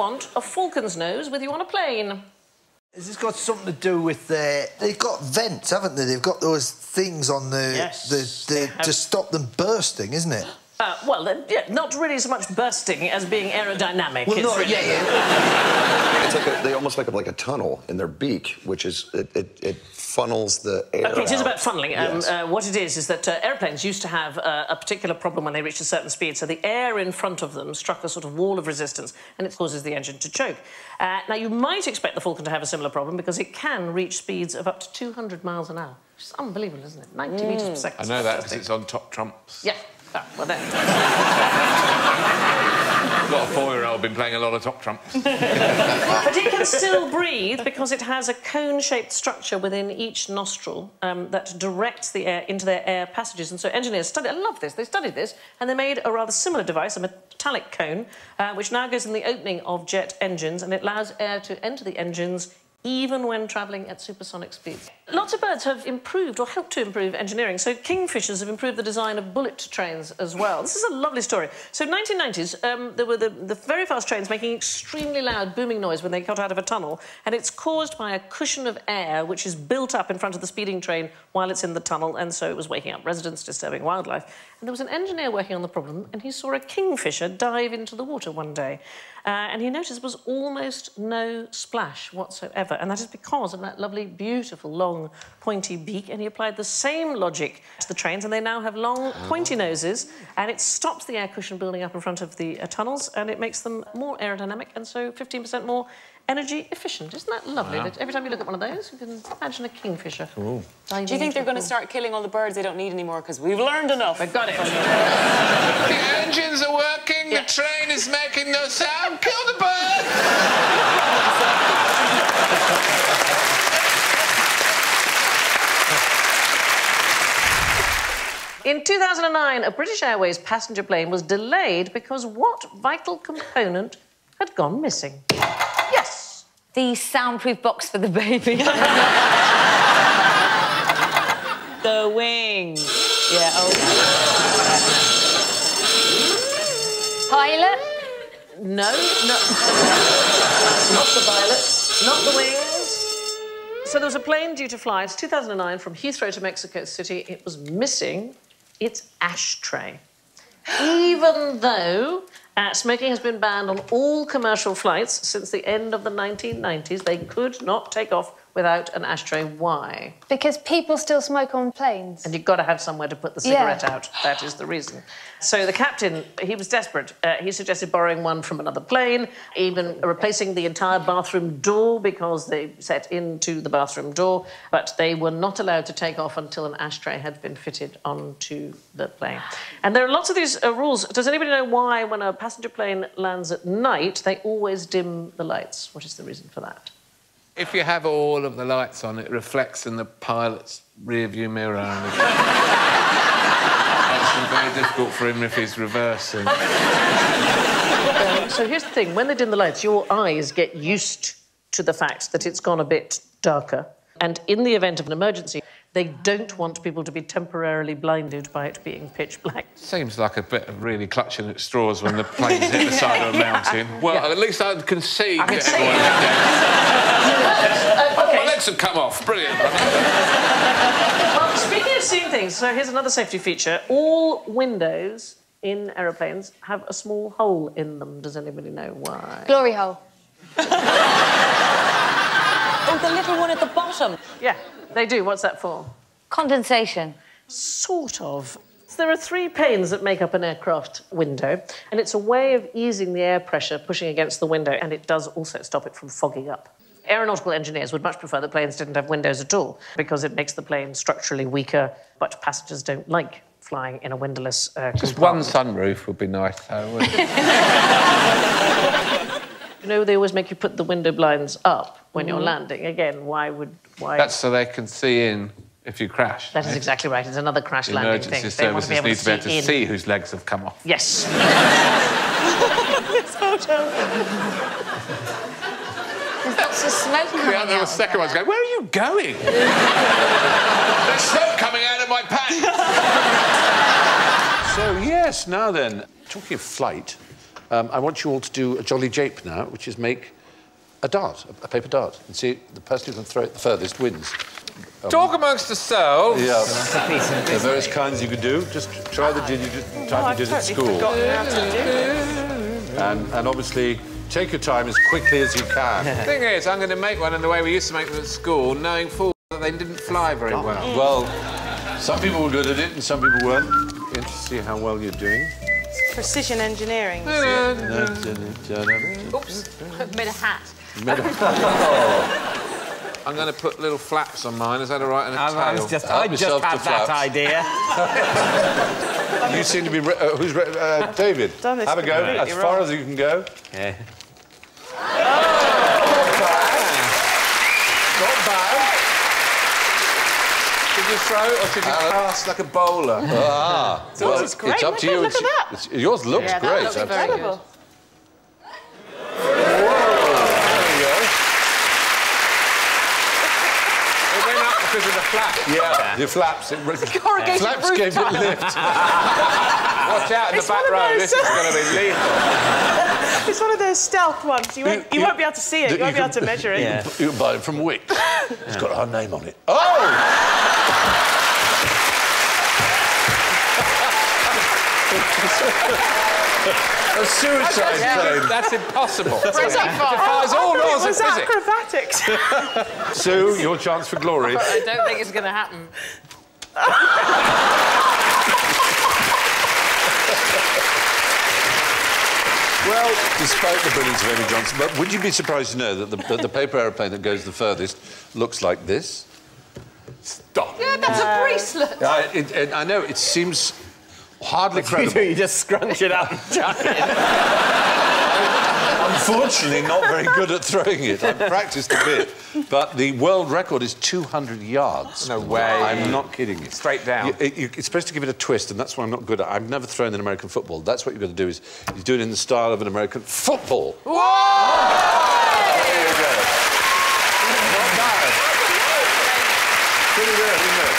want a falcon's nose with you on a plane? Has this got something to do with their... They've got vents, haven't they? They've got those things on to stop them bursting, isn't it? Well, yeah, not really so much bursting as being aerodynamic. Well, not really. It's like they almost like a tunnel in their beak, which is it funnels the air. OK, it is about funneling. Yes. What it is that airplanes used to have a particular problem when they reached a certain speed, so the air in front of them struck a sort of wall of resistance, and it causes the engine to choke. Now, you might expect the Falcon to have a similar problem because it can reach speeds of up to 200 miles an hour, which is unbelievable, isn't it? 90 metres per second. I know that because it's on top trumps. Yeah. Oh, well, there. I've got a 4-year-old been playing a lot of top trumps. But it can still breathe because it has a cone-shaped structure within each nostril that directs the air into their air passages. And so engineers studied... I love this. They studied this, and they made a rather similar device, a metallic cone, which now goes in the opening of jet engines, and it allows air to enter the engines even when travelling at supersonic speeds. Lots of birds have improved or helped to improve engineering. So kingfishers have improved the design of bullet trains as well. This is a lovely story. So 1990s, there were the very fast trains making extremely loud booming noise when they got out of a tunnel, and it's caused by a cushion of air which is built up in front of the speeding train while it's in the tunnel, and so it was waking up residents, disturbing wildlife. And there was an engineer working on the problem, and he saw a kingfisher dive into the water one day. And he noticed there was almost no splash whatsoever, and that is because of that lovely, beautiful, long, pointy beak, and he applied the same logic to the trains, and they now have long, pointy noses, and it stops the air cushion building up in front of the tunnels, and it makes them more aerodynamic, and so 15% more energy efficient. Isn't that lovely? Wow. That every time you look at one of those, you can imagine a kingfisher. Cool. Do you think they're going to start killing all the birds they don't need anymore? Because we've learned enough. We've got it. The engines are working, the train is making no sound. Kill the birds! In 2009, a British Airways passenger plane was delayed because what vital component had gone missing? Yes. The soundproof box for the baby. The wings. Yeah, oh. Pilot? No, not the pilot, not the wings. So there was a plane due to fly, it's 2009, from Heathrow to Mexico City. It was missing its ashtray. Even though smoking has been banned on all commercial flights since the end of the 1990s, they could not take off without an ashtray. Why? Because people still smoke on planes. And you've got to have somewhere to put the cigarette out. That is the reason. So the captain, he was desperate. He suggested borrowing one from another plane, even replacing the entire bathroom door because they set into the bathroom door, but they were not allowed to take off until an ashtray had been fitted onto the plane. And there are lots of these rules. Does anybody know why, when a passenger plane lands at night, they always dim the lights? What is the reason for that? If you have all of the lights on, it reflects in the pilot's rear-view mirror. And it's very difficult for him if he's reversing. So here's the thing. When they dim the lights, your eyes get used to the fact that it's gone a bit darker. And in the event of an emergency, they don't want people to be temporarily blinded by it being pitch black. Seems like a bit of really clutching at straws when the plane's hit the side of a mountain. Well, at least I can see that everyone... My legs have come off. Brilliant. Well, speaking of seeing things, so here's another safety feature. All windows in aeroplanes have a small hole in them. Does anybody know why? Glory hole. Oh, the little one at the bottom. Yeah, they do. What's that for? Condensation. Sort of. So there are 3 panes that make up an aircraft window, and it's a way of easing the air pressure pushing against the window, and it does also stop it from fogging up. Aeronautical engineers would much prefer that planes didn't have windows at all because it makes the plane structurally weaker, but passengers don't like flying in a windowless Just one sunroof would be nice, though, wouldn't it? You know, they always make you put the window blinds up when you're landing. Again, why? That's so they can see in if you crash. That is exactly right. It's another crash landing thing. Emergency services need to be able to see whose legs have come off. Yes. This photo. There's lots of smoke coming out. The second one's going, where are you going? There's smoke coming out of my pants. So, yes, now then, talking of flight, I want you all to do a jolly jape now, which is make a dart, a paper dart. And see, the person who can throw it the furthest wins. Talk amongst yourselves. Yeah. There are various kinds you could do. Just try the type you did at school. And obviously, take your time as quickly as you can. The thing is, I'm going to make one in the way we used to make them at school, knowing full that they didn't fly very well. Well, some people were good at it and some people weren't. Interesting to see how well you're doing. Precision engineering. Oops, made a hat. I'm going to put little flaps on mine. Is that all right? And a tail. I just had that idea. You seem to be... who's... David, have a go. As far as you can go. Yeah. Not bad. Should you throw or should you cast like a bowler? Well, it's great. it's up to you. Look at that. Yours looks great. That looks Incredible. It went up because of the flap. Yeah, the flaps. Flaps gave it lift. Watch out in the back row. This is going to be lethal. It's one of those stealth ones. You won't be able to see it. You won't be able to measure it. You can buy it from Wix. It's got our name on it. Oh! A suicide plane. That's impossible. Defies all laws of physics. Acrobatics. Sue, your chance for glory. I don't think it's going to happen. Well, despite the brilliance of Amy Johnson, but would you be surprised to know that the paper aeroplane that goes the furthest looks like this? Stop. Yeah, that's a bracelet. I know, it seems hardly credible. You just scrunch it up and chuck it. Unfortunately, not very good at throwing it. I've practiced a bit. But the world record is 200 yards. No way. I'm not kidding you. Straight down. It's supposed to give it a twist, and that's why I'm not good at it. I've never thrown in American football. That's what you've got to do, is you do it in the style of an American football. Whoa! There you go. Not bad. Pretty good, isn't it?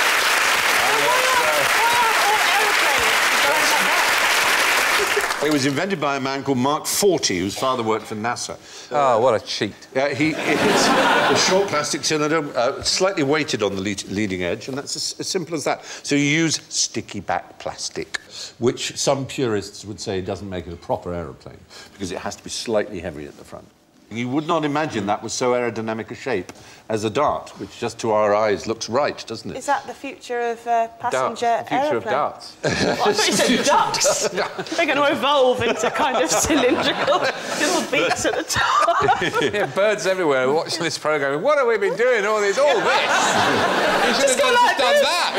It was invented by a man called Mark Forty, whose father worked for NASA. Oh, what a cheat. It's a short plastic cylinder, slightly weighted on the leading edge, and that's as simple as that. So you use sticky back plastic, which some purists would say doesn't make it a proper aeroplane, because it has to be slightly heavy at the front. You would not imagine that was so aerodynamic a shape as a dart, which just to our eyes looks right, doesn't it? Is that the future of passenger Darts. The future of aeroplane? darts. I thought you said ducks. They're going to evolve into kind of cylindrical little beaks at the top. Yeah, birds everywhere watching this programme. What have we been doing all this? All this? You should have done that.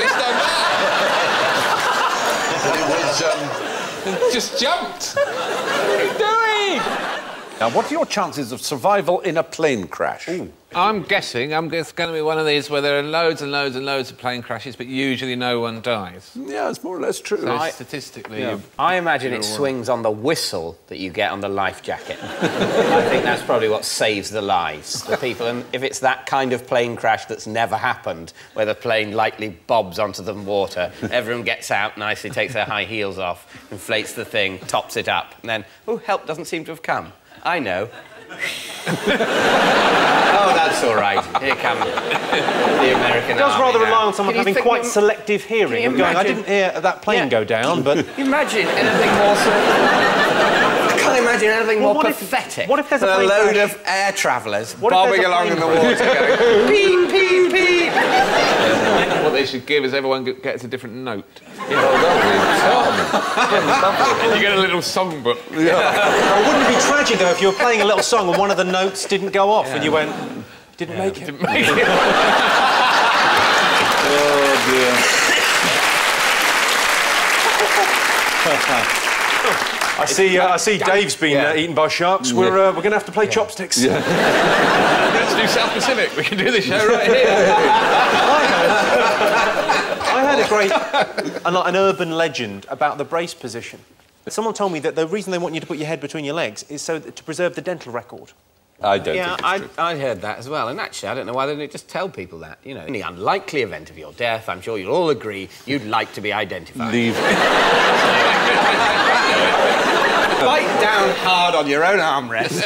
Just done that. It was, just jumped. What are you doing? Now, what are your chances of survival in a plane crash? Ooh. I'm guessing it's going to be one of these where there are loads and loads and loads of plane crashes, but usually no one dies. Yeah, it's more or less true. So statistically... I imagine it swings on the whistle that you get on the life jacket. I think that's probably what saves the lives. The people, and if it's that kind of plane crash that's never happened, where the plane lightly bobs onto the water, everyone gets out nicely, takes their high heels off, inflates the thing, tops it up, and then, oh, help doesn't seem to have come. I know. Oh, that's all right. Here comes the American It does army rather now. rely on someone having quite selective hearing. And going, I didn't hear that plane go down, but... Imagine anything more... I can't imagine anything more pathetic. What if there's a than plane load crash? of air travellers What if bobbing there's a along plane in the water going, beep, beep, beep. What they should give is everyone gets a different note. Oh, You get a little songbook. Well, wouldn't it be tragic, though, if you were playing a little song and one of the notes didn't go off and you went, didn't make it? Didn't make it. Oh, dear. I see Dave's been eaten by sharks. We're going to have to play chopsticks. Let's do South Pacific. We can do the show right here. I heard a great, an urban legend about the brace position. Someone told me that the reason they want you to put your head between your legs is so that, to preserve the dental record. I don't Yeah, think it's true. I heard that as well. And actually, I don't know why they didn't just tell people that. You know, in the unlikely event of your death, I'm sure you'll all agree you'd like to be identified. Leave. Bite down hard on your own armrest.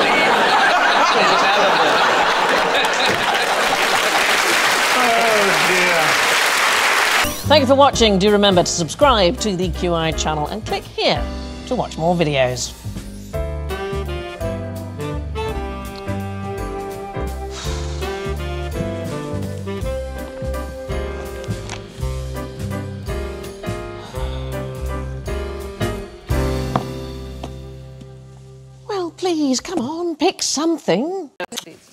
Thank you for watching. Do remember to subscribe to the QI channel and click here to watch more videos. Well, please, come on, pick something.